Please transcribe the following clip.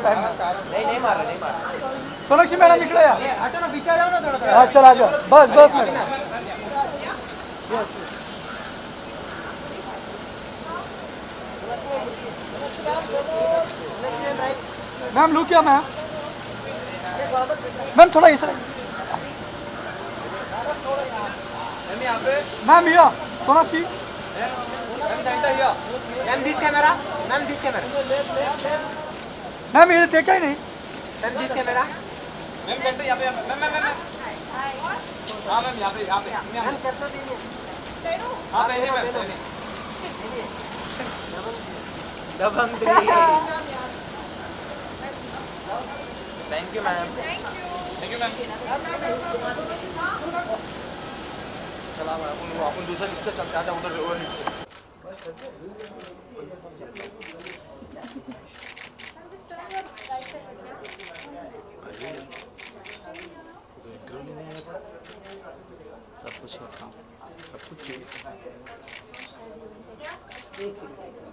Time नहीं मार रहा। सोनाक्षी मैडम निकले यार, हटो ना, पीछे जाओ ना थोड़ा। हाँ चल आ जाओ, बस मैडम। मैम लू क्या मैम? मैम थोड़ा इस मैम भैया Sonakshi ma'am this camera, ma'am this camera, ma'am ये देखा ही नहीं। Ma'am this camera, ma'am centre यहाँ पे, मैम मैम मैम हाँ मैम यहाँ पे मैम कितना पीनी है? हाँ पहले ma'am Dabangg thank you ma'am, thank you ma'am. चला अपन दूसरा नीचे चलते आजा, उधर नीचे। सब कुछ